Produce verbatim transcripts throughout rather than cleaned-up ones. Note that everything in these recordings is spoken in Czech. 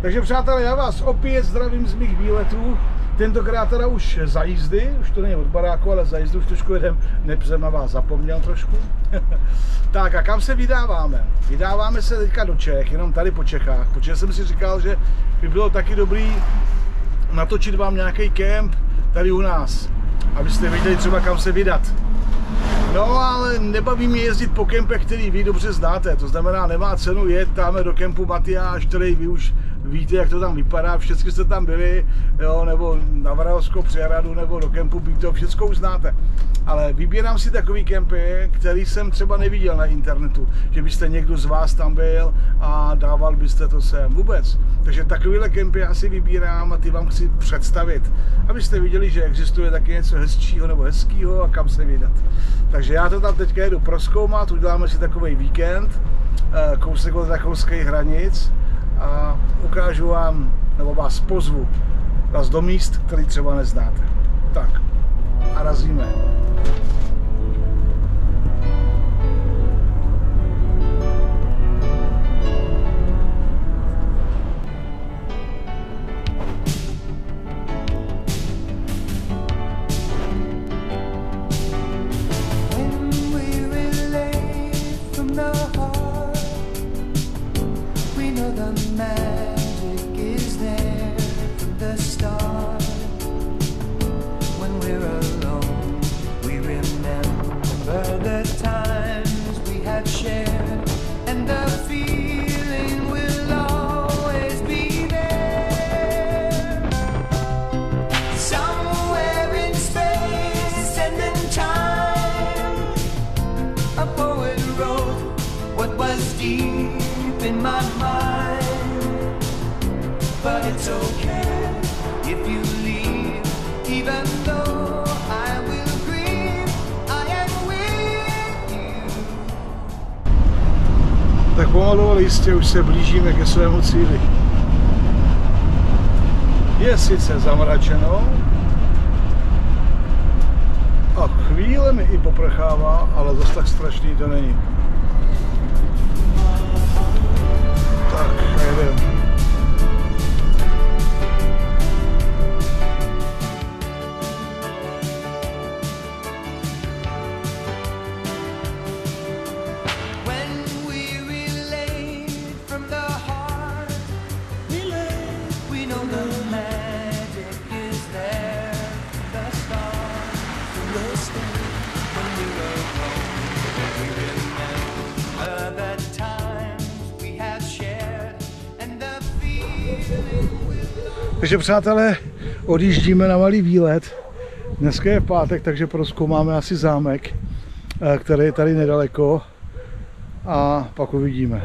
Takže přátelé, já vás opět zdravím z mých výletů. Tentokrát teda už za jízdy, už to není od baráku, ale za jízdu už trošku jedem, nepřem na vás zapomněl trošku. Tak a kam se vydáváme? Vydáváme se teďka do Čech, jenom tady po Čechách, protože jsem si říkal, že by bylo taky dobrý natočit vám nějaký kemp tady u nás, abyste věděli třeba kam se vydat. No ale nebaví mě jezdit po kempech, který vy dobře znáte, to znamená nemá cenu jet tam do kempu Matyáš, který vy už víte, jak to tam vypadá, všichni jste tam byli, jo, nebo na Vrahovskou přehradu, nebo do kempu Bítov, všechno už znáte. Ale vybírám si takový kempy, který jsem třeba neviděl na internetu, že byste někdo z vás tam byl a dával byste to sem vůbec. Takže takovýhle kempy já si vybírám a ty vám chci představit, abyste viděli, že existuje taky něco hezčího nebo hezkýho a kam se vydat. Takže já to tam teďka jedu prozkoumat, uděláme si takový víkend, kousek od rakouských hranic a ukážu vám, nebo vás pozvu vás do míst, který třeba neznáte. Tak a razíme. Tak pomalu, ale jistě už se blížíme ke svému cíli. Je sice zamračeno a chvíle mi i poprchává, ale zase tak strašný to není. Tak, jedem. Takže přátelé, odjíždíme na malý výlet. Dneska je pátek, takže prozkoumáme asi zámek, který je tady nedaleko a pak uvidíme.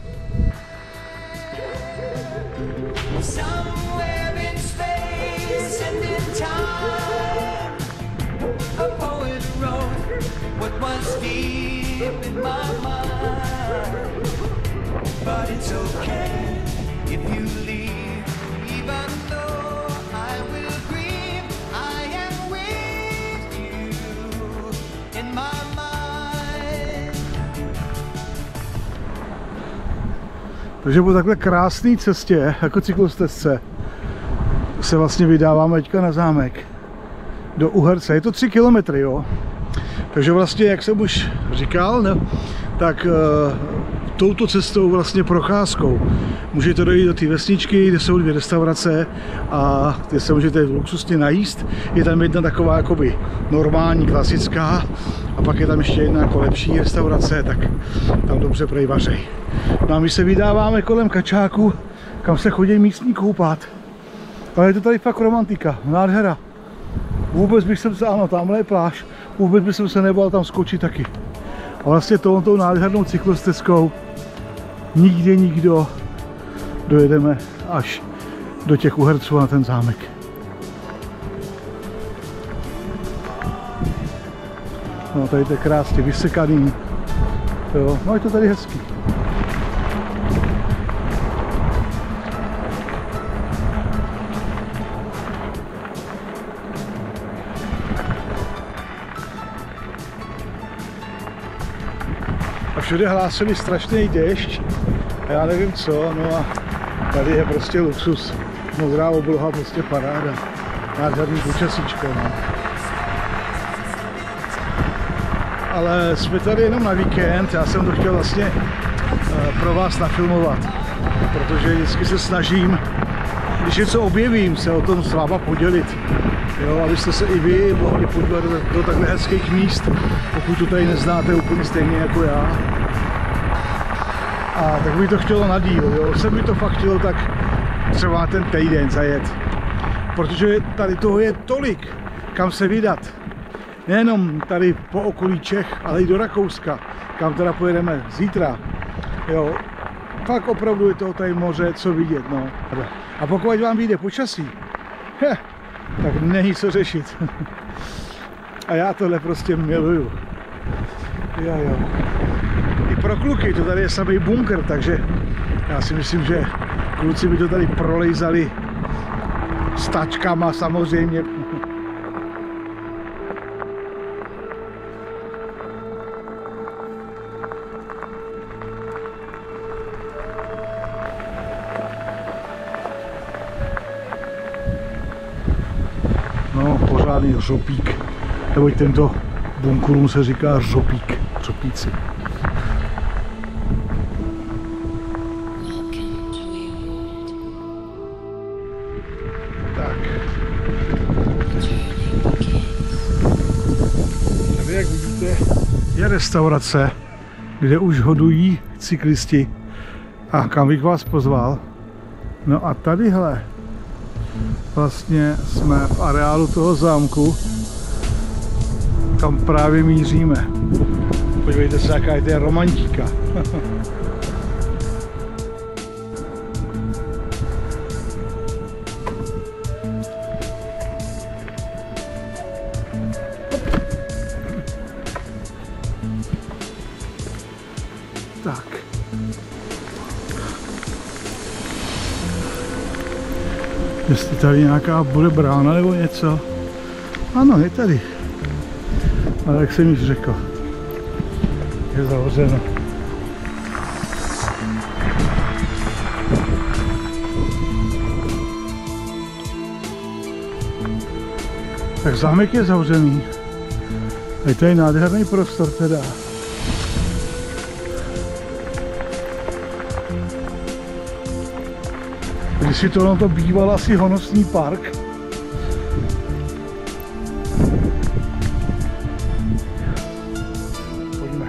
Takže po takhle krásné cestě, jako cyklostezce, se vlastně vydáváme teďka na zámek do Uherce. Je to tři kilometry, jo. Takže vlastně, jak jsem už říkal, ne, tak uh, touto cestou vlastně procházkou můžete dojít do té vesničky, kde jsou dvě restaurace a kde se můžete luxusně najíst. Je tam jedna taková jakoby normální, klasická a pak je tam ještě jedna jako lepší restaurace, tak tam dobře prej vařej. No a my se vydáváme kolem kačáku, kam se chodí místní koupat. Ale je to tady fakt romantika, nádhera. Vůbec bych se, ano, tamhle je pláž, vůbec bych se nebal tam skočit taky. A vlastně touto nádhernou cyklostezkou nikde nikdo dojedeme až do těch Uherců na ten zámek. No tady to je krásně vysekaný. Jo, no je to tady hezký. A všude hlásili strašný déšť a já nevím co, no a Tady je prostě luxus. Modrá obloha, prostě paráda. Nádherný počasíčko, no. Ale jsme tady jenom na víkend, já jsem to chtěl vlastně uh, pro vás nafilmovat. Protože vždycky se snažím, když něco objevím, se o tom s váma podělit. Jo, abyste se i vy mohli podívat do, do takhle hezkých míst, pokud to tady neznáte úplně stejně jako já. A tak by to chtělo na díl, jo. Jsem by to fakt chtělo tak třeba ten týden zajet. Protože tady toho je tolik, kam se vydat. Nejenom tady po okolí Čech, ale i do Rakouska, kam teda pojedeme zítra. Jo. Fakt opravdu je toho tady moře co vidět, no. A pokud vám vyjde počasí, heh, tak není co řešit. A já tohle prostě miluju. Jo, jo. I pro kluky, to tady je samý bunkr, takže já si myslím, že kluci by to tady prolejzali s tačkama samozřejmě. No, pořádný řopík. Neboť tento bunkurům se říká řopík. Řopíci. Tak. Tady, jak vidíte, je restaurace, kde už hodují cyklisti. A kam bych vás pozval? No a tadyhle vlastně jsme v areálu toho zámku, kam právě míříme. Podívejte se, jaká je to romantika. Tak. Jestli tady nějaká bude brána nebo něco. Ano, je tady. Ale jak jsem již řekl, je zavřeno. Tak zámek je zavřený. A to je nádherný prostor teda. Když si tohle to býval asi honosný park. Pojďme.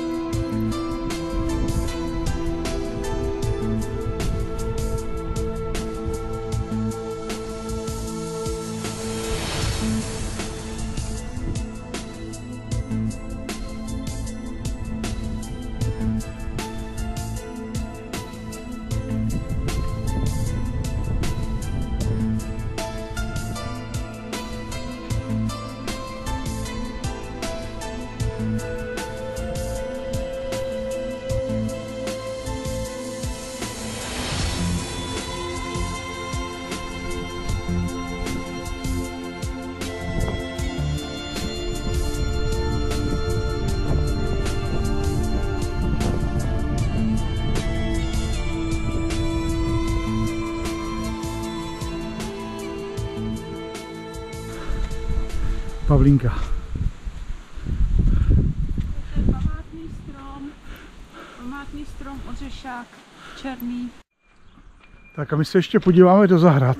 Pavlínka. To je památný strom, památný strom, ořešák, černý. Tak a my se ještě podíváme do zahrad.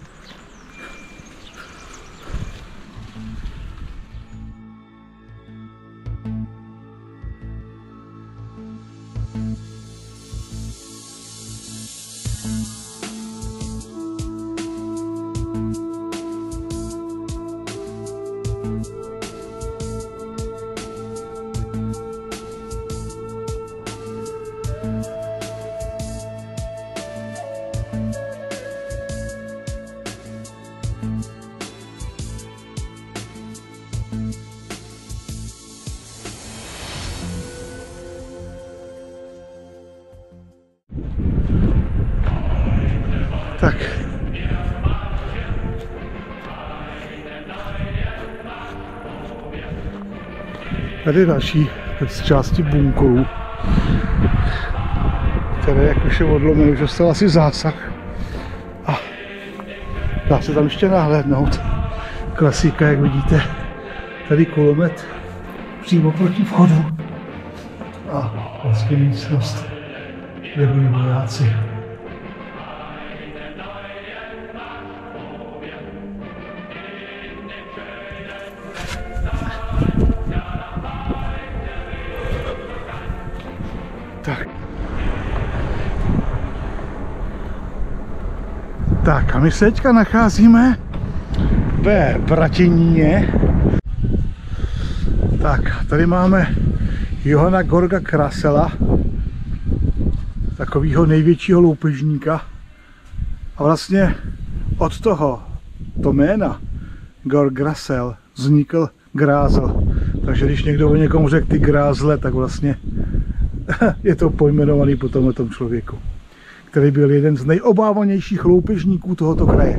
Tak. Tady je další z části bunkru. které jak už je odlomený, už dostal asi zásah. A dá se tam ještě nahlédnout. Klasika, jak vidíte, tady kulomet přímo proti vchodu. A vlastně místnost, kde byli vojáci. Tak. Tak a my se teďka nacházíme ve Vratěníně. Tak, tady máme Johana Georga Grassela, takového největšího loupežníka. A vlastně od toho, to jména Georg Grassel, vznikl grázl. Takže když někdo o někomu řekl ty grázle, tak vlastně je to pojmenovaný po tomto člověku, který byl jeden z nejobávanějších loupežníků tohoto kraje.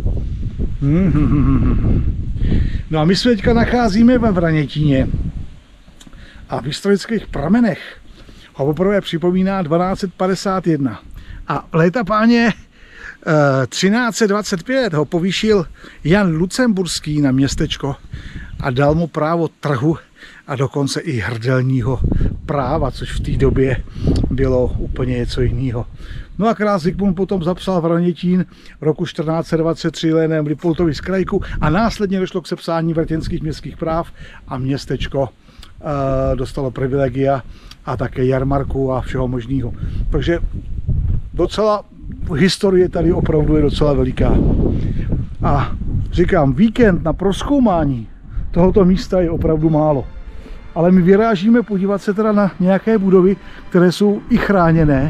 No a my se teďka nacházíme ve Vranětíně a v historických pramenech ho poprvé připomíná dvanáct set padesát jedna. A léta páně třináct set dvacet pět ho povýšil Jan Lucemburský na městečko a dal mu právo trhu a dokonce i hrdelního práva, což v té době bylo úplně něco jiného. No a král Zikmund potom zapsal Vranětín roku čtrnáct set dvacet tři jménem Lipoltovi z Krajku a následně došlo k sepsání vratěnských městských práv a městečko uh, dostalo privilegia a také jarmarku a všeho možného. Takže docela historie tady opravdu je docela veliká. A říkám, víkend na prozkoumání tohoto místa je opravdu málo. Ale my vyrážíme podívat se teda na nějaké budovy, které jsou i chráněné.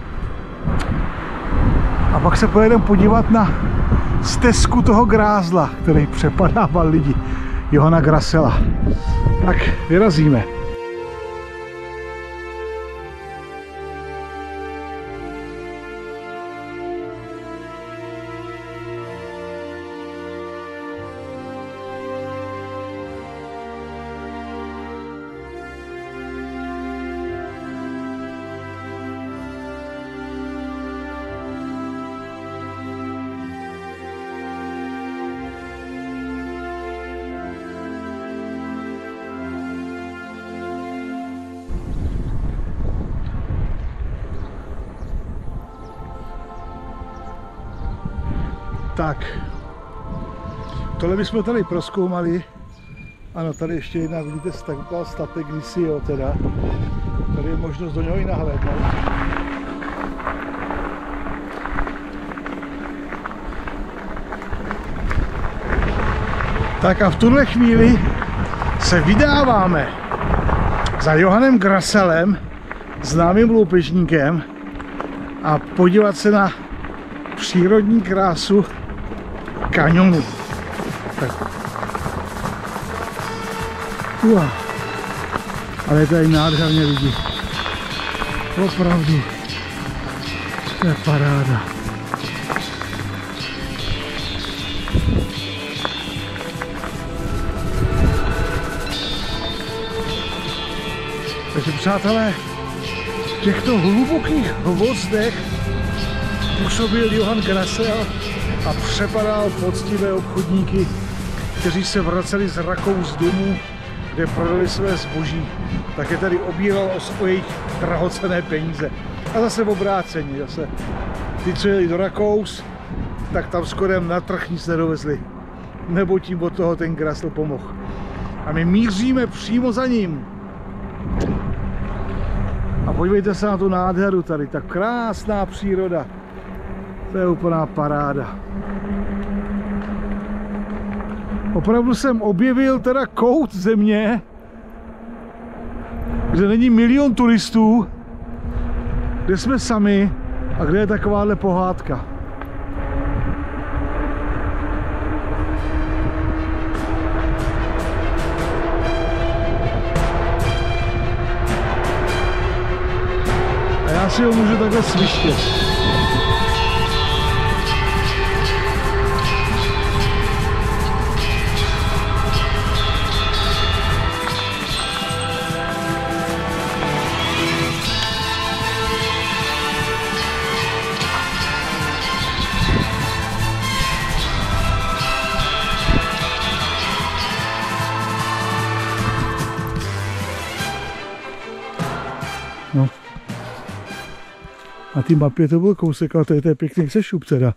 A pak se pojedeme podívat na stezku toho grázla, který přepadával lidi, Johana Grassela. Tak vyrazíme. Tak, tohle bychom tady prozkoumali. Ano, tady ještě jedna, vidíte, taková statek kdysi, jo, teda. Tady je možnost do něho i nahlédnout. Tak a v tuhle chvíli se vydáváme za Johannem Grasselem, známým loupežníkem, a podívat se na přírodní krásu kaňonu. Tak. Uah. Ale je tady nádherně lidi. Opravdu. To je paráda. Takže přátelé, v těchto hlubokých hvozdech působil Johann Grassel a přepadal poctivé obchodníky, kteří se vraceli z Rakous domů, kde prodali své zboží. Také tady obíral o jejich drahocenné peníze. A zase v obrácení, zase ty, co jeli do Rakous, tak tam skoro na trh nic nedovezli. Nebo tím od toho ten Grassel pomohl. A my míříme přímo za ním. A podívejte se na tu nádheru tady, ta krásná příroda. To je úplná paráda. Opravdu jsem objevil teda kout země, kde není milion turistů, kde jsme sami a kde je takováhle pohádka. A já si ho můžu takhle svištět. No. Na té mapě to byl kousek, ale to je, to je pěkný sešup teda.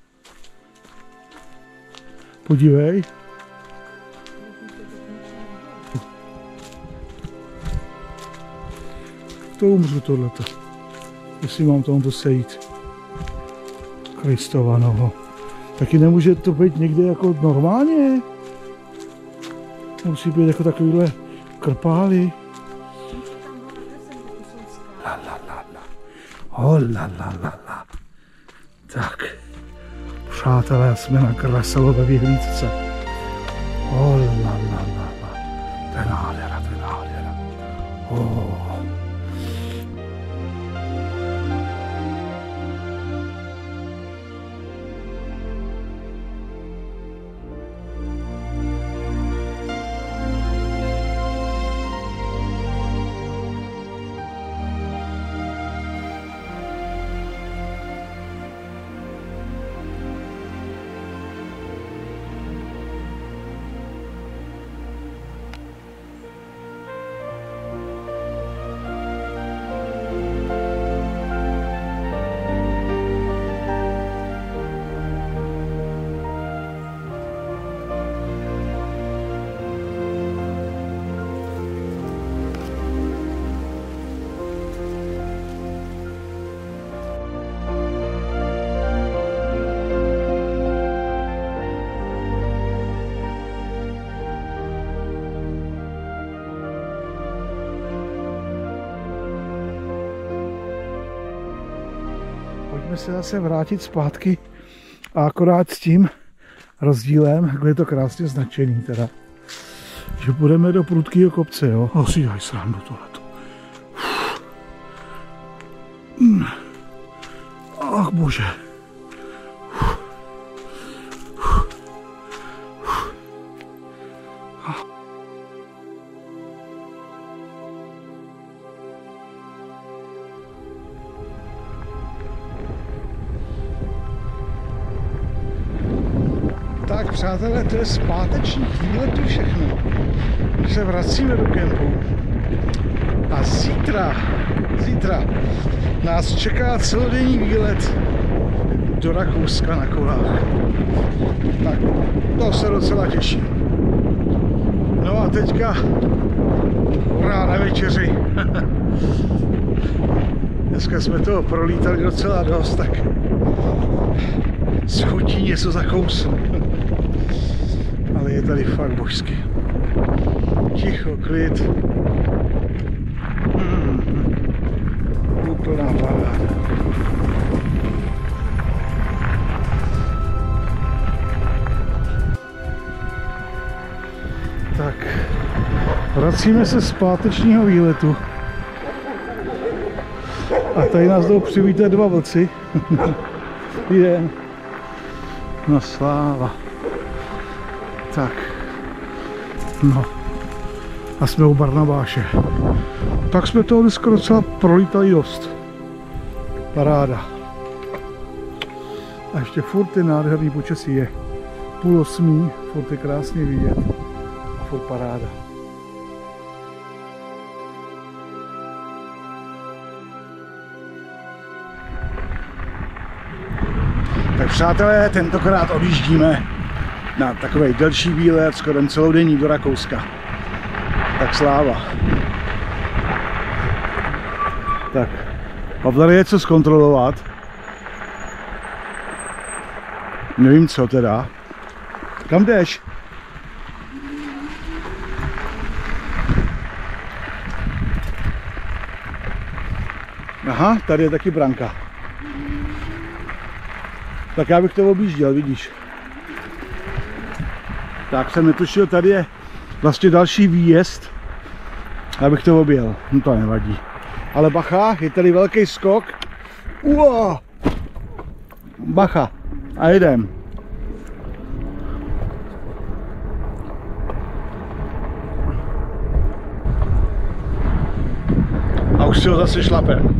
Podívej. To umřu tohleto. Jestli mám tomu sejít. Kristova noho. Taky nemůže to být někde jako normálně. Musí být jako takovýhle krpály. La la la la. Oh la la la la. Tak. Přátelé, jsme na Krasalové vyhlídce. Oh la la la la. To je nádhera, to je nádhera. Oh. Pojďme se zase vrátit zpátky a akorát s tím rozdílem, jak je to krásně značený teda, že půjdeme do prudkého kopce, jo. Asi daj srandu tohleto. Ach bože. Tak přátelé, to je zpáteční výletu všechno. Se vracíme do kempu. A zítra, zítra nás čeká celodenní výlet do Rakouska na kolách. Tak to se docela těší. No a teďka pora na večeři. Dneska jsme toho prolítali docela dost, tak s chutí něco zakousnu. Ale je tady fakt božsky. Ticho, klid. Mm, úplná paráda. Tak, vracíme se z pátečního výletu. A tady nás jdou přivítat dva vlci. Jeden. No sláva. Tak. No. A jsme u Barnabáše. Tak jsme toho dneska docela prolítali dost. Paráda. A ještě furt je nádherný počasí, je půl osmý, furt je krásně vidět. A furt paráda. Tak přátelé, tentokrát odjíždíme na takový delší výlet, skoro celodenní do Rakouska. Tak sláva. Tak, Pavle je co zkontrolovat. Nevím co teda. Kam jdeš? Aha, tady je taky branka. Tak já bych to objížděl, vidíš. Tak jsem netušil, tady je vlastně další výjezd. Abych to objel, no to nevadí. Ale bacha, je tady velký skok. Uo! Bacha, a jedem. A už si ho zase šlapem.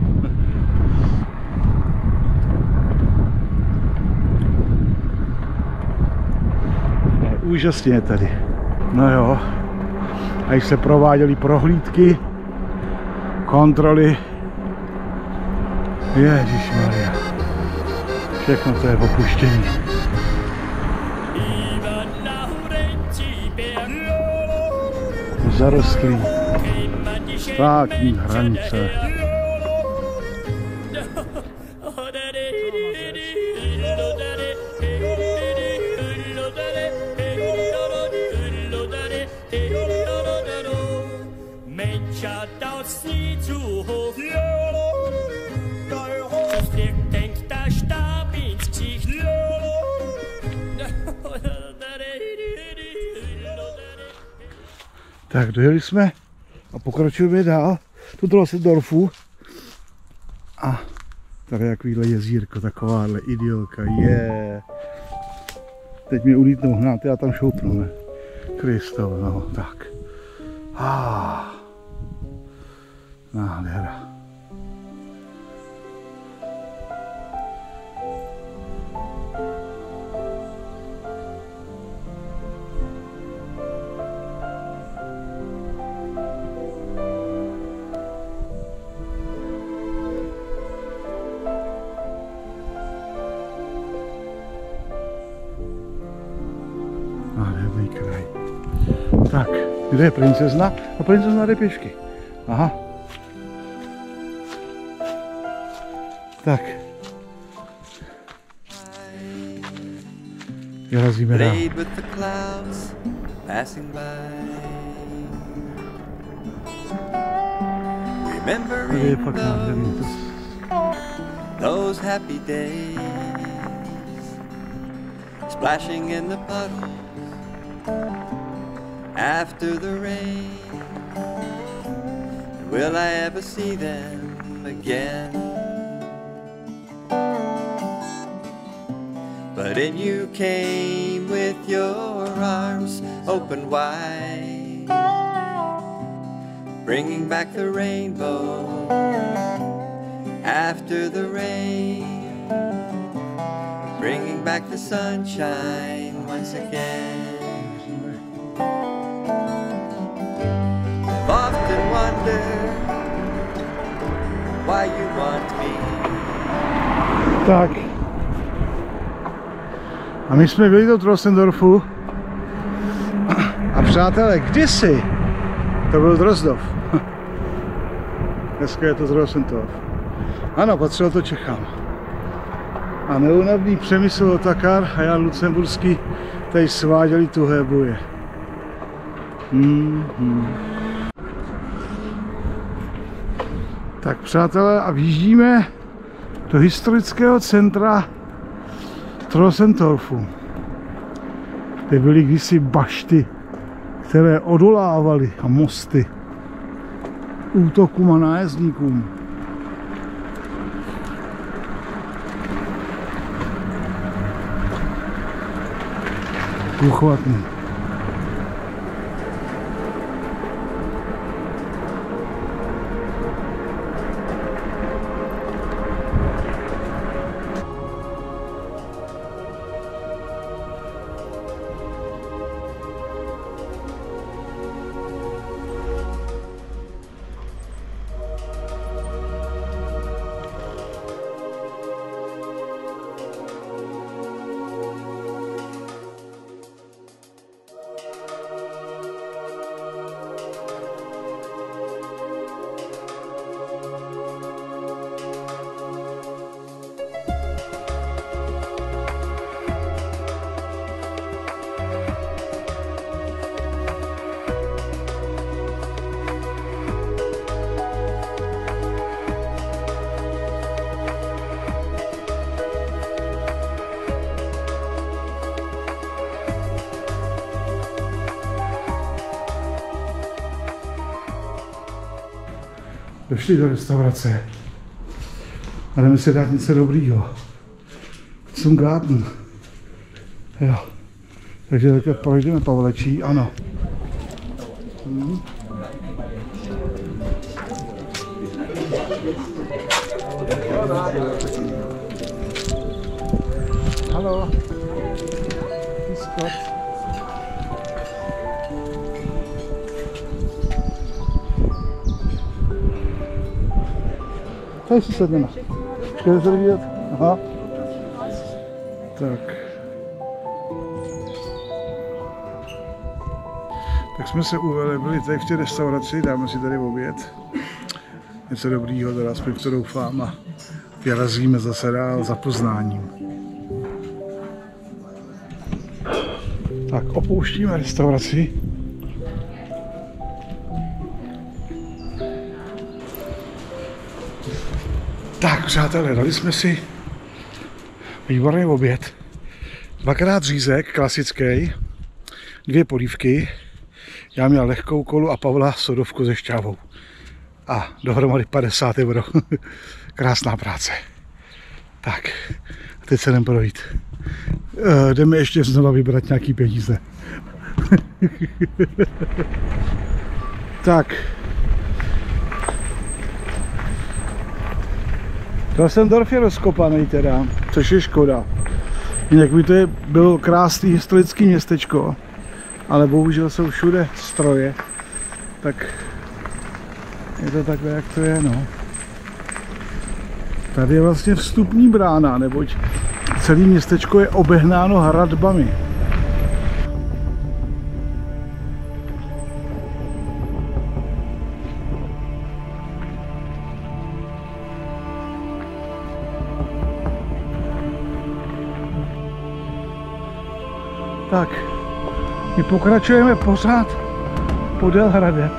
Úžasně je tady. No jo. A když se prováděly prohlídky, kontroly, Ježišmarja. Všechno to je opuštěný. Zarostlý. Státní hranice. Tak dojeli jsme a pokračujeme dál do Trossendorfu. A tady je takovýhle jezírko, takováhle idylka, je. Yeah. Teď mě ulítnou hnát, já tam šoupnu, ne? Kristov, no, tak. Ah. Nádhera. Nádherný kraj. Tak, kde je princezna? A princezna jde pěšky. Aha. Tak. Vyrazíme dál. Tady je fakt nádherný. Those happy days, splashing in the puddles after the rain. Will I ever see them again? But in you came with your arms open wide, bringing back the rainbow after the rain, bringing back the sunshine once again. I've often wondered why you want me. Tak. A my jsme byli do Trossendorfu. A přátelé, kdysi to byl Drozdov. Dneska je to Trossendorf. Ano, patřilo to Čechám. A neúnavný Přemysl Otakar a Jan Lucemburský tady sváděli tuhé boje. Mm-hmm. Tak přátelé, a vjíždíme do historického centra Trossendorfu, kde byly kdysi bašty, které odolávaly, a mosty útokům a nájezdníkům. Uchvatný. Došli do restaurace a jdeme si dát něco dobrýho. Zum Garten. Jo. Takže takhle projdeme Pavlečí, ano. Hmm. Hallo. Grüß Gott. Tady si sedneme. Počkejte se vidět. Aha. Tak. Tak jsme se uvelebili tady v té restauraci, dáme si tady oběd. Něco dobrýho, teda aspoň v to doufám, a vyrazíme zase dál za poznáním. Tak opouštíme restauraci. Tak přátelé, dali jsme si výborný oběd. Dvakrát řízek, klasický, dvě polívky. Já měl lehkou kolu a Pavla sodovku se šťávou. A dohromady padesát euro. Krásná práce. Tak, a teď se jdem projít. E, jdeme ještě znova vybrat nějaký peníze. Tak. Düsseldorf je rozkopaný teda, což je škoda. Jinak by to je, bylo krásný historický městečko, ale bohužel jsou všude stroje, tak je to takové, jak to je, no. Tady je vlastně vstupní brána, neboť celé městečko je obehnáno hradbami. Tak, my pokračujeme pořád podél hradeb.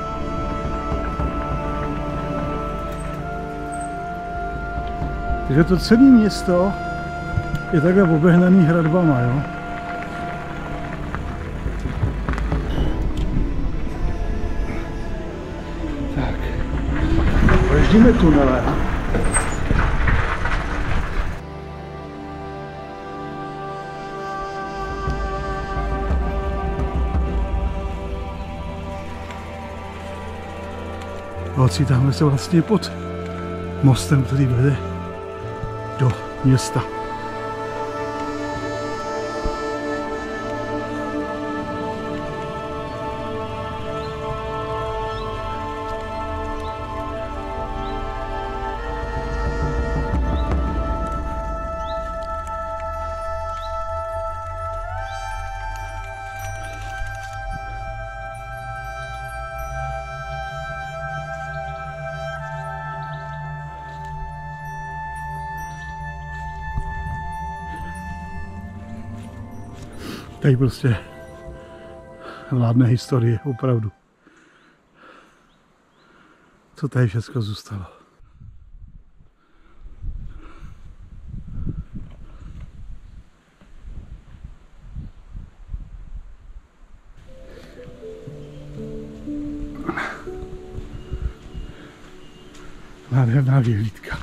Takže to celé město je takhle obehnaný hradbama, jo. Tak, projíždíme tunelem. Ocitáme se vlastně pod mostem, který vede do města. Tady prostě vládne historie, opravdu. Co tady všechno zůstalo? Nádherná vyhlídka.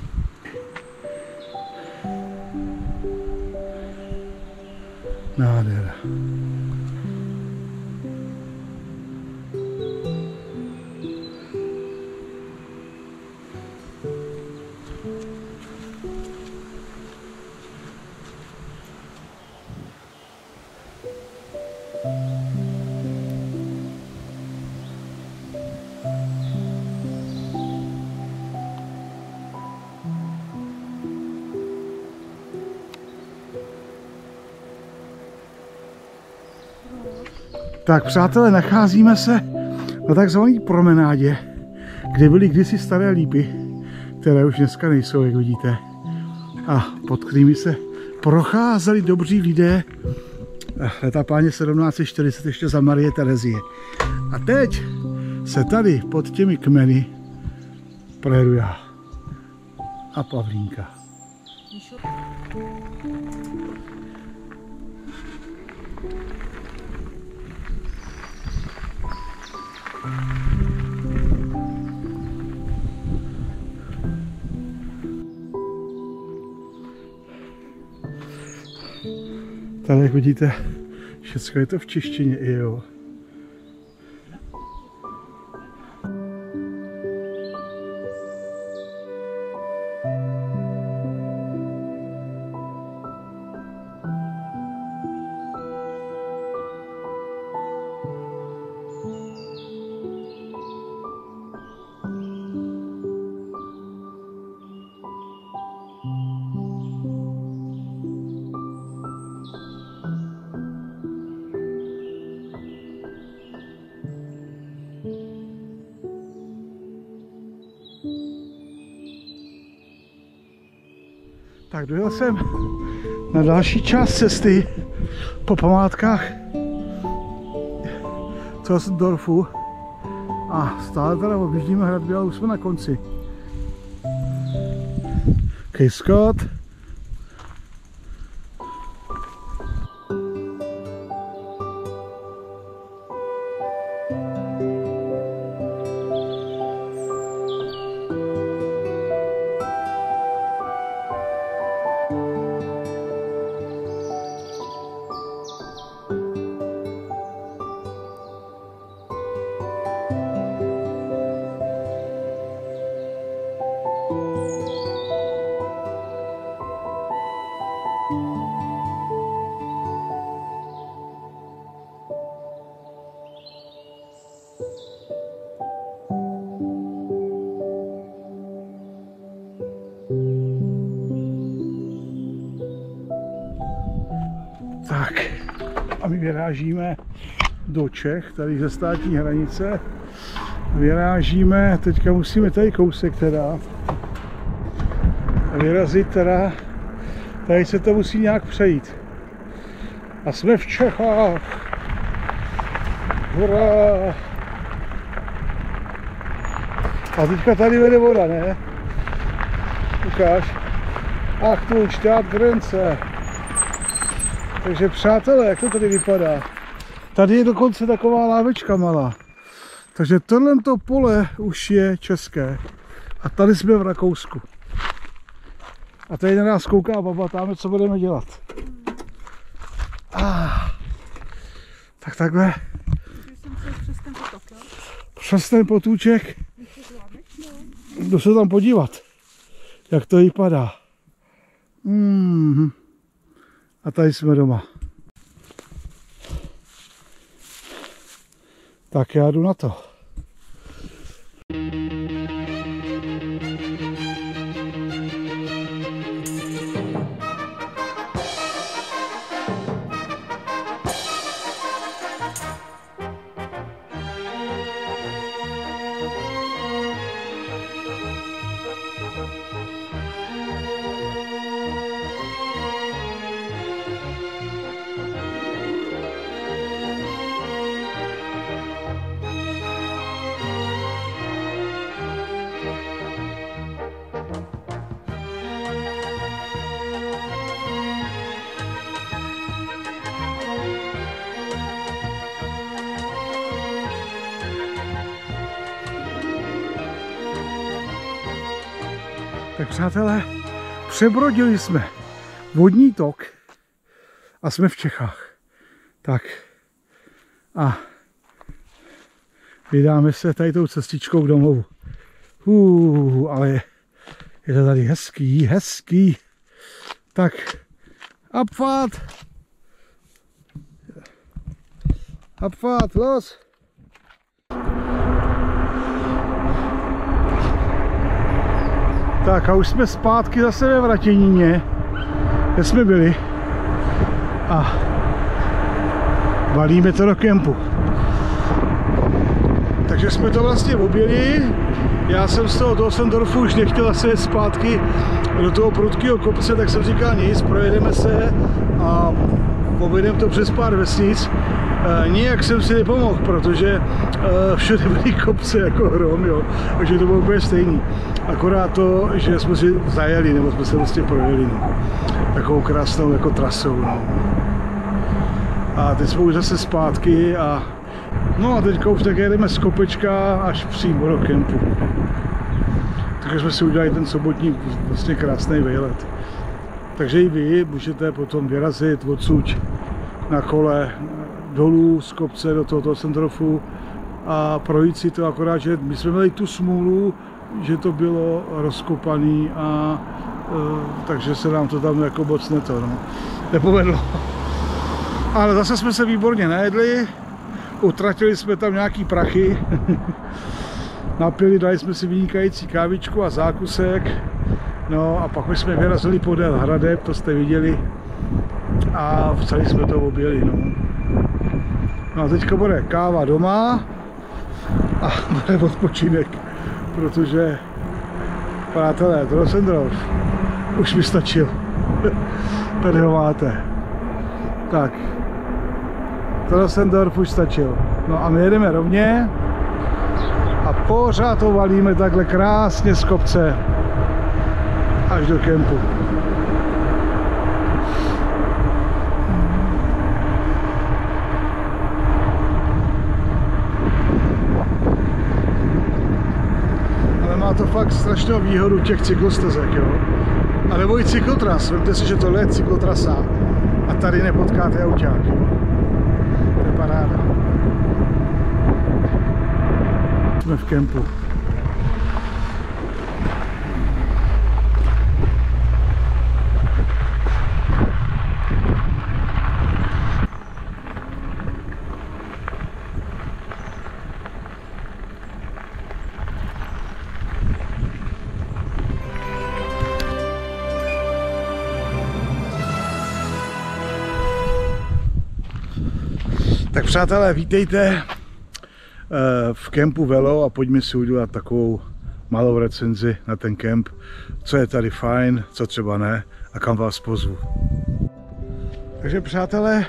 Nádhera. Tak přátelé, nacházíme se na takzvané promenádě, kde byly kdysi staré lípy, které už dneska nejsou, jak vidíte, a pod kterými se procházeli dobří lidé leta páně sedmnáct set čtyřicet ještě za Marie Terezie. A teď se tady pod těmi kmeny projedu já a Pavlínka. Tady, jak vidíte, všechno je to v češtině i jo. Tak dojel jsem na další část cesty po památkách Zelsendorfu a stále teda objíždíme hradby, ale už jsme na konci. Kej Scott. Tak a my vyrážíme do Čech, tady ze státní hranice. Vyrážíme, teďka musíme tady kousek teda vyrazit teda, tady se to musí nějak přejít. A jsme v Čechách. Hurá! A teďka tady vede voda, ne? Ukáž. Ach tu, štát Grenze. Takže přátelé, jak to tady vypadá? Tady je dokonce taková lávečka malá. Takže tohle pole už je české. A tady jsme v Rakousku. A tady na nás kouká baba, tam co budeme dělat. Ah. Tak takhle. Přes ten potok, jo? Přes ten potůček. Jdu se tam podívat, jak to vypadá. Mm. A tady jsme doma. Tak já jdu na to. Tak přátelé, přebrodili jsme vodní tok a jsme v Čechách. Tak a vydáme se tady tou cestičkou domů. Uh, ale je to tady hezký, hezký. Tak Abfahrt! Abfahrt, los! Tak a už jsme zpátky zase ve Vratěníně, kde jsme byli a valíme to do kempu. Takže jsme to vlastně objeli, já jsem z toho Zelsendorfu už nechtěl asi jet zpátky do toho prudkého kopce, tak jsem říkal nic, projedeme se a objedeme to přes pár vesnic. E, nijak jsem si nepomohl, protože e, všude byly kopce jako hrom, jo, takže to bylo úplně stejný. Akorát to, že jsme si zajeli, nebo jsme se vlastně projeli, no. Takovou krásnou jako trasou. No. A teď jsme už zase zpátky a no a teďka už tak jedeme z kopečka až přímo do kempu. Takže jsme si udělali ten sobotní vlastně krásný výlet. Takže i vy můžete potom vyrazit odsud na kole dolů z kopce do tohoto Zelsendorfu a projít si to, akorát, že my jsme měli tu smůlu, že to bylo rozkopaný a e, takže se nám to tam jako moc neto, no, nepovedlo. Ale zase jsme se výborně najedli, utratili jsme tam nějaký prachy, napili, dali jsme si vynikající kávičku a zákusek, no a pak už jsme vyrazili podél hradeb, to jste viděli, a celý jsme to objeli, no. No a teďka bude káva doma a bude odpočinek, protože Přátelé, Trossendorf už mi stačil. Tady ho máte. Tak. Trossendorf už stačil. No a my jedeme rovně a pořád to valíme takhle krásně z kopce až do kempu. Ale má to fakt strašnou výhodu těch cyklostezek, jo. A nebo i cyklotras, vemte si, že tohle je cyklotrasa a tady nepotkáte auťák, jo. To je paráda. Jsme v kempu. Tak přátelé, vítejte v kempu Velo a pojďme si udělat takovou malou recenzi na ten kemp, co je tady fajn, co třeba ne a kam vás pozvu. Takže přátelé,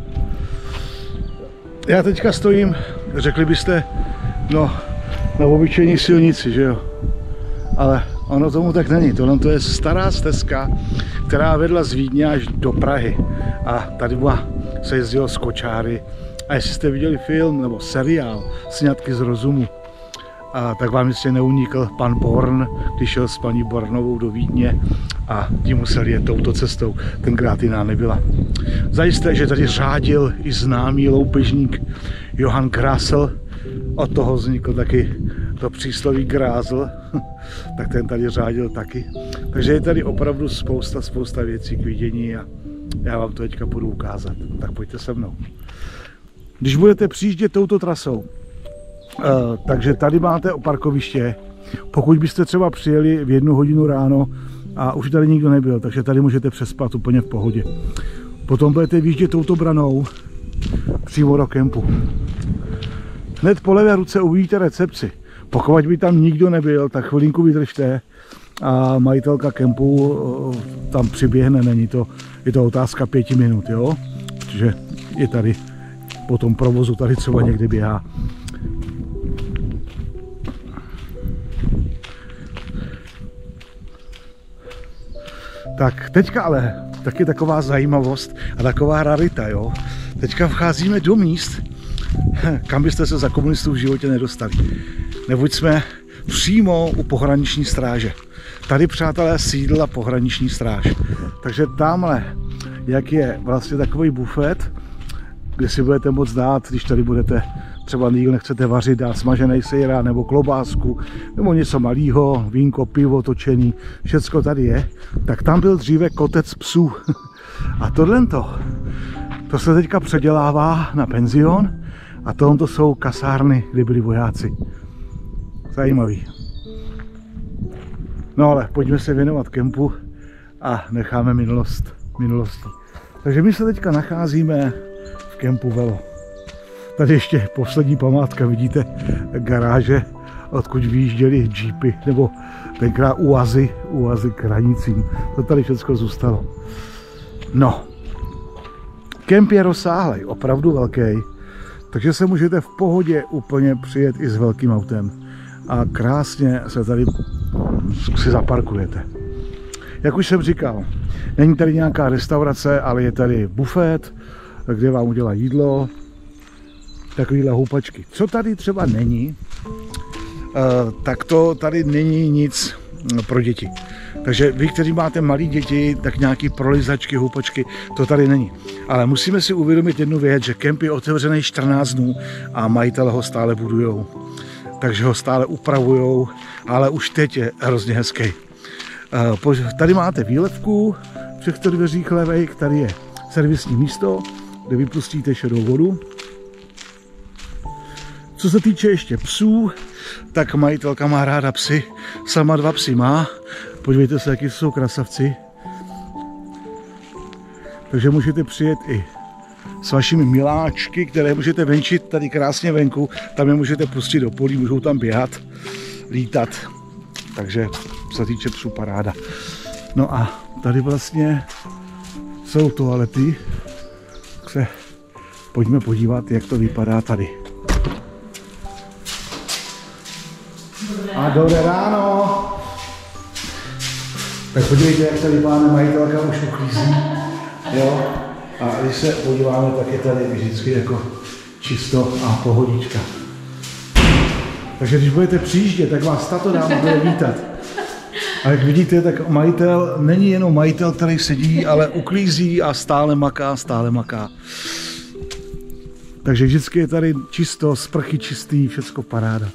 já teďka stojím, řekli byste, no, na obyčejní silnici, že jo? Ale ono tomu tak není, tohle to je stará stezka, která vedla z Vídně až do Prahy a tady se jezdilo s kočáry. A jestli jste viděli film nebo seriál Sňatky z rozumu, a tak vám ještě neunikl pan Born, když šel s paní Bornovou do Vídně a ti museli jet touto cestou, tenkrát jiná nebyla. Zajisté, že tady řádil i známý loupežník Johann Grásl, od toho vznikl taky to přísloví grázl, tak ten tady řádil taky. Takže je tady opravdu spousta, spousta věcí k vidění a já vám to teďka budu ukázat, tak pojďte se mnou. Když budete přijíždět touto trasou, takže tady máte parkoviště. Pokud byste třeba přijeli v jednu hodinu ráno a už tady nikdo nebyl, takže tady můžete přespat úplně v pohodě. Potom budete vyjíždět touto branou přímo do kempu. Hned po levé ruce uvidíte recepci. Pokud by tam nikdo nebyl, tak chvilinku vydržte a majitelka kempu tam přiběhne. Není to, je to otázka pěti minut, jo? Protože je tady po tom provozu tady třeba někdy běhá. Tak teďka ale taky taková zajímavost a taková rarita, jo. Teďka vcházíme do míst, kam byste se za komunistů v životě nedostali. Neboť jsme přímo u pohraniční stráže. Tady, přátelé, sídla pohraniční stráž. Takže tamhle, jak je vlastně takový bufet, kde si budete moct dát, když tady budete třeba díl nechcete vařit, dát smažený sejra nebo klobásku, nebo něco malého, vínko, pivo točený, všecko tady je, tak tam byl dříve kotec psů. A tohle to se teďka předělává na penzion a tohle to jsou kasárny, kde byli vojáci. Zajímavý. No ale pojďme se věnovat kempu a necháme minulost minulostí. Takže my se teďka nacházíme v kempu Velo. Tady ještě poslední památka, vidíte garáže, odkud vyjížděly jeepy, nebo tenkrát uazy, uazy k hranicím. To tady všechno zůstalo. No, kemp je rozsáhlý, opravdu velký, takže se můžete v pohodě úplně přijet i s velkým autem. A krásně se tady si zaparkujete. Jak už jsem říkal, není tady nějaká restaurace, ale je tady bufet, kde vám udělá jídlo, takovýhle houpačky. Co tady třeba není, tak to tady není nic pro děti. Takže vy, kteří máte malé děti, tak nějaký prolizačky, houpačky, to tady není. Ale musíme si uvědomit jednu věc, že kemp je otevřený čtrnáct dnů a majitele ho stále budujou. Takže ho stále upravujou, ale už teď je hrozně hezký. Tady máte výlevku v těchto dveřích levejch, tady je servisní místo, kde vypustíte šedou vodu. Co se týče ještě psů, tak majitelka má ráda psy, sama dva psy má. Podívejte se, jaký jsou krasavci. Takže můžete přijet i s vašimi miláčky, které můžete venčit tady krásně venku. Tam je můžete pustit do polí, můžou tam běhat, lítat. takže co se týče psů paráda. No a tady vlastně jsou toalety, tak se pojďme podívat, jak to vypadá tady. A dobré ráno! Tak podívejte, jak tady páne majitelka už uklízí. Jo? A když se podíváme, tak je tady vždycky jako čisto a pohodička. Takže když budete přijíždět, tak vás tato dáma bude vítat. A jak vidíte, tak majitel není jenom majitel, který sedí, ale uklízí a stále maká, stále maká. Takže vždycky je tady čisto, sprchy čistý, všecko paráda.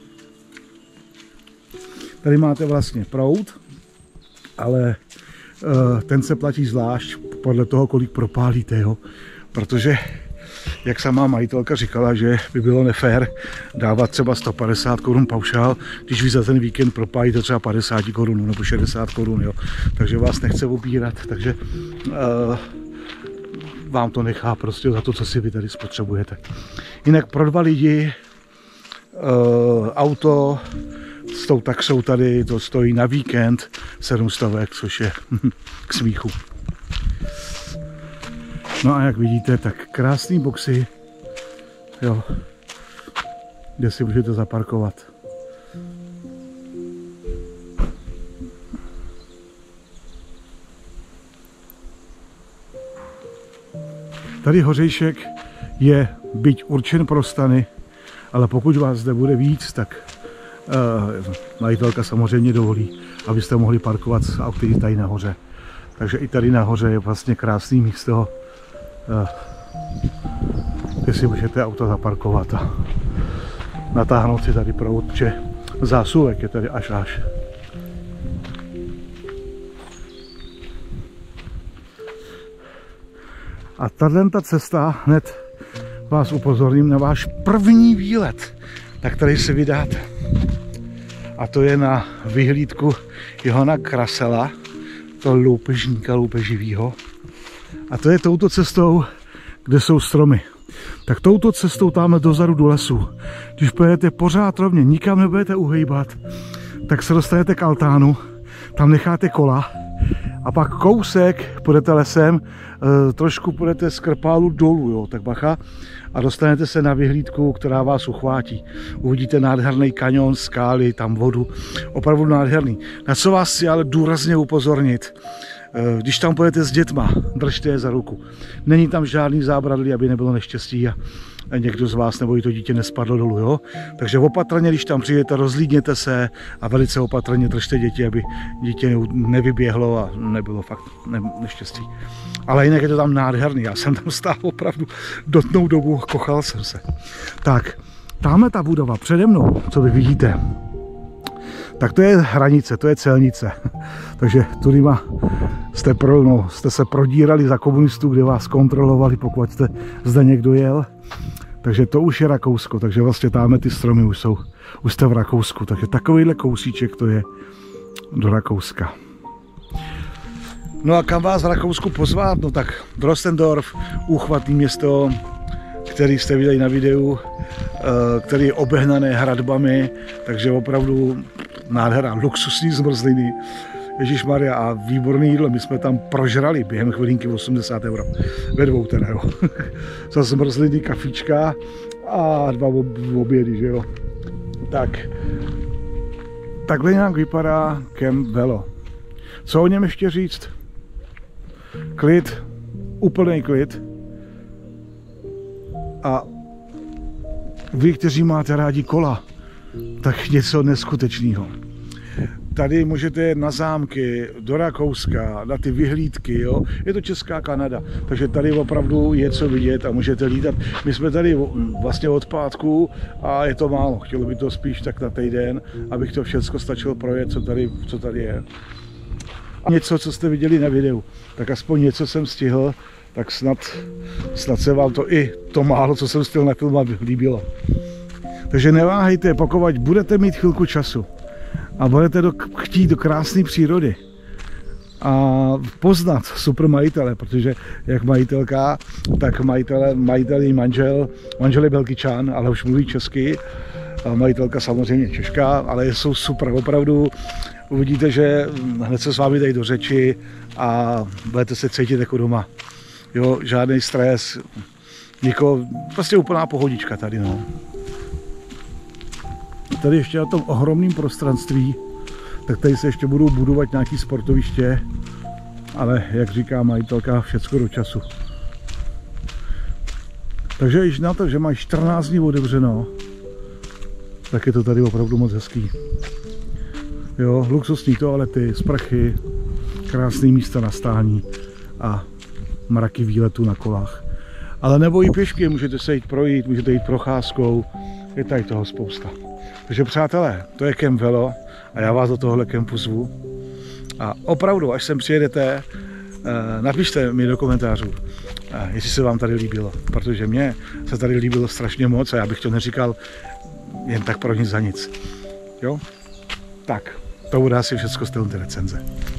Tady máte vlastně proud, ale uh, ten se platí zvlášť podle toho, kolik propálíte, jo. Protože, jak sama majitelka říkala, že by bylo nefér dávat třeba sto padesát korun paušál, když vy za ten víkend propálíte třeba padesát korun nebo šedesát korun, jo. Takže vás nechce obírat, takže uh, vám to nechá prostě za to, co si vy tady spotřebujete. Jinak pro dva lidi uh, auto s tou taxou tady to stojí na víkend sedm stovek, což je k smíchu. No a jak vidíte, tak krásný boxy, jo, kde si můžete zaparkovat. Tady Hořejšek je byť určen pro stany, ale pokud vás zde bude víc, tak uh, majitelka samozřejmě dovolí, abyste mohli parkovat s auty tady nahoře. Takže i tady nahoře je vlastně krásný místo, uh, kde si můžete auto zaparkovat a natáhnout si tady proud, protože zásuvek je tady až až. A tato cesta, hned vás upozorním na váš první výlet, na který se vydáte. A to je na vyhlídku Johana Krasela, to loupežníka loupeživýho. A to je touto cestou, kde jsou stromy. Tak touto cestou tamhle dozadu do lesu. Když pojedete pořád rovně, nikam nebudete uhejbat, tak se dostanete k altánu, tam necháte kola a pak kousek půjdete lesem, e, trošku půjdete z Krpálu dolů, jo, tak bacha, a dostanete se na vyhlídku, která vás uchvátí. Uvidíte nádherný kanion, skály, tam vodu, opravdu nádherný. Na co vás chci ale důrazně upozornit, e, když tam půjdete s dětma, držte je za ruku. Není tam žádný zábradlí, aby nebylo neštěstí a někdo z vás nebo i to dítě nespadlo dolů, jo? Takže opatrně, když tam přijete, rozhlídněte se a velice opatrně držte děti, aby dítě nevyběhlo a nebylo fakt ne neštěstí. Ale jinak je to tam nádherný, já jsem tam stál opravdu dotnou dobu, kochal jsem se. Tak, tamhle ta budova přede mnou, co vy vidíte, tak to je hranice, to je celnice. Takže tudyma jste, pro, no, jste se prodírali za komunistů, kde vás kontrolovali, pokud jste zde někdo jel. Takže to už je Rakousko, takže vlastně tamhle ty stromy už jsou, už jste v Rakousku. Takže takovýhle kousíček to je do Rakouska. No a kam vás v Rakousku pozvat? No tak Drostendorf, úchvatný město, který jste viděli na videu, který je obehnané hradbami, takže opravdu nádhera, luxusní zmrzliny. Ježišmarja, a výborné jídlo, my jsme tam prožrali během chvilinky osmdesát euro. Ve dvou teda, jo. Za zmrzliny, kafička a dva obědy, že jo. Tak. Takhle nějak vypadá Camp Velo. Co o něm ještě říct? Klid, úplný klid. A vy, kteří máte rádi kola, tak něco neskutečného. Tady můžete jet na zámky, do Rakouska, na ty vyhlídky, jo. Je to Česká Kanada, takže tady opravdu je co vidět a můžete lítat. My jsme tady vlastně od pátku a je to málo. Chtělo by to spíš tak na týden, abych to všechno stačilo projet, co tady, co tady je. A něco, co jste viděli na videu, tak aspoň něco jsem stihl, tak snad, snad se vám to i to málo, co jsem stihl nafilmovat, líbilo. Takže neváhejte, pokud budete mít chvilku času a budete do, chtít do krásné přírody a poznat super majitele, protože jak majitelka, tak majitele, majitel její manžel, manžel je Belgičan, ale už mluví česky, A majitelka samozřejmě Češka, ale jsou super, opravdu. Uvidíte, že hned se s vámi dají do řeči a budete se cítit jako doma. Jo, žádný stres, nikoho, prostě úplná pohodička tady, no. Tady ještě na tom ohromném prostranství, tak tady se ještě budou budovat nějaké sportoviště, ale jak říká majitelka, všecko do času. Takže již na to, že mají čtrnáct dní otevřeno, tak je to tady opravdu moc hezký. Jo, luxusní toalety, sprchy, krásné místa na stání a mraky výletů na kolách. Ale nebo i pěšky, můžete se jít projít, můžete jít procházkou, je tady toho spousta. Takže přátelé, to je kemp Velo a já vás do tohohle kempu zvu. A opravdu, až sem přijedete, napište mi do komentářů, jestli se vám tady líbilo, protože mně se tady líbilo strašně moc a já bych to neříkal jen tak pro nic za nic. Jo? Tak, to bude asi všechno z této recenze.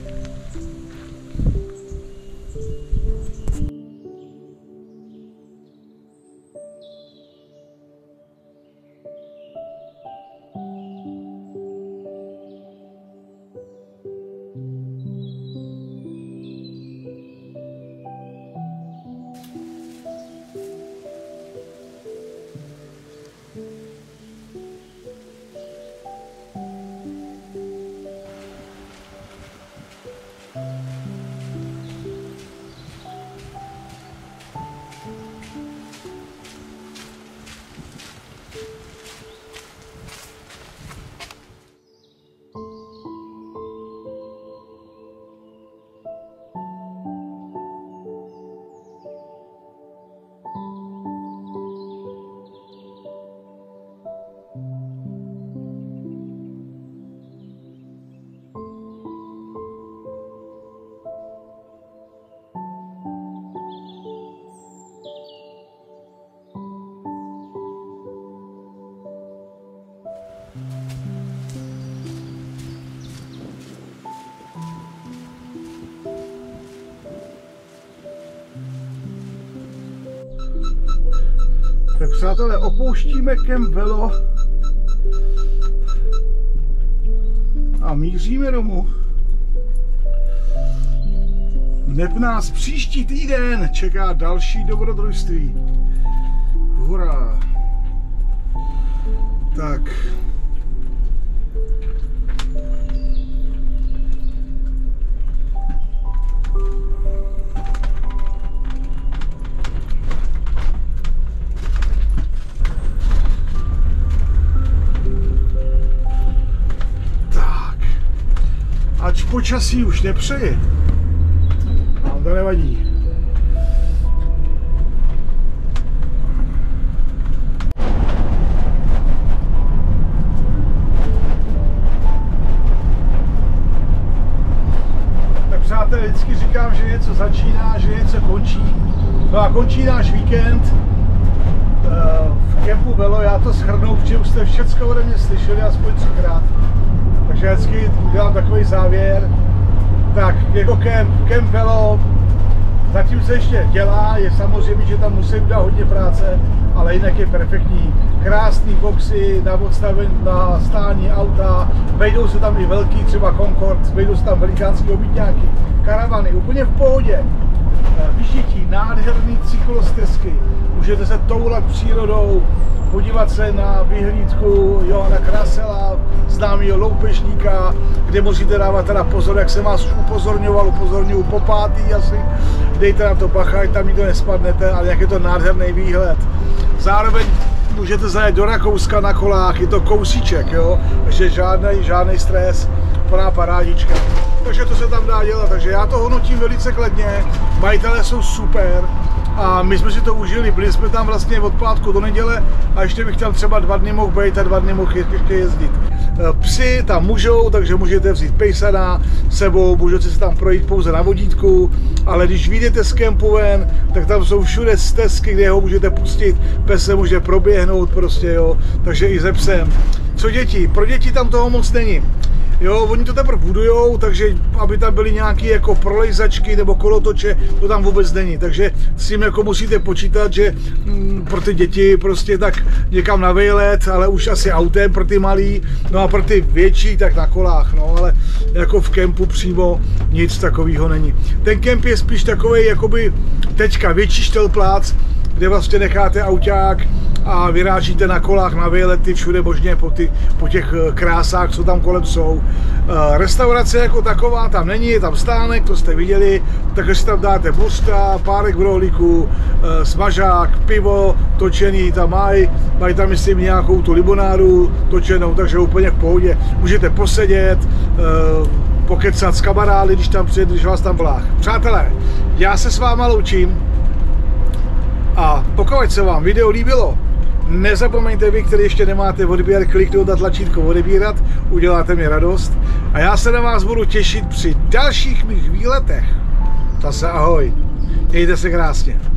Tak přátelé, opouštíme kemp Velo a míříme domů. Hned nás příští týden čeká další dobrodružství. Hurá! Tak. Ač počasí už nepřeje, ale to nevadí. Tak přátelé, vždycky říkám, že něco začíná, že něco končí. No a končí náš víkend v kempu Velo. Já to shrnu, v čem jste všecko ode mě slyšeli aspoň třikrát. Takže vždycky udělám takový závěr. Tak jako kemp, kemp Velo, zatím se ještě dělá, je samozřejmě, že tam musí udělat hodně práce, ale jinak je perfektní. Krásný boxy na odstavení, na stání auta, vejdou se tam i velký, třeba Concord, vejdou se tam velikánský obytňáky, karavany, úplně v pohodě. Vyžití, nádherný cyklostezky, můžete se toulat přírodou, podívat se na vyhlídku Johana Krasela, známého loupežníka, kde musíte dávat teda pozor, jak jsem vás už upozorňoval, upozorňuji po pátý asi, dejte na to bacha, ať tam nikdo nespadnete, ale jak je to nádherný výhled. Zároveň můžete zajet do Rakouska na kolách, je to kousíček, jo, takže žádný, žádný stres, plná parádička. Takže to se tam dá dělat, takže já to hodnotím velice kladně, majitelé jsou super a my jsme si to užili, byli jsme tam vlastně od pátku do neděle a ještě bych tam třeba dva dny mohl být a dva dny mohl ještě jezdit. Psi tam můžou, takže můžete vzít pejsana s sebou, můžete se tam projít pouze na vodítku, ale když vyjdete z kempu ven, tak tam jsou všude stezky, kde ho můžete pustit, pes se může proběhnout prostě, jo, takže i se psem. Co děti? Pro děti tam toho moc není. Jo, oni to teprve budujou, takže aby tam byly nějaké jako prolejzačky nebo kolotoče, to tam vůbec není. Takže s tím jako musíte počítat, že mm, pro ty děti prostě tak někam na výlet, ale už asi autem pro ty malý, no a pro ty větší tak na kolách, no ale jako v kempu přímo nic takového není. Ten kemp je spíš takovej jakoby teďka větší štelplác, kde vlastně necháte auták a vyrážíte na kolách na výlety všude možně po, ty, po těch krásách, co tam kolem jsou. Restaurace jako taková tam není, je tam stánek, to jste viděli, takže si tam dáte buřta, párek v rohlíku, smažák, pivo točený tam mají, mají tam myslím nějakou tu limonádu točenou, takže úplně v pohodě. Můžete posedět, pokecat s kamarády, když tam přijde, když vás tam vláh. Přátelé, já se s váma loučím. A pokud se vám video líbilo, nezapomeňte vy, který ještě nemáte odběr, kliknout na tlačítko odebírat, uděláte mi radost. A já se na vás budu těšit při dalších mých výletech. Zase ahoj, mějte se krásně.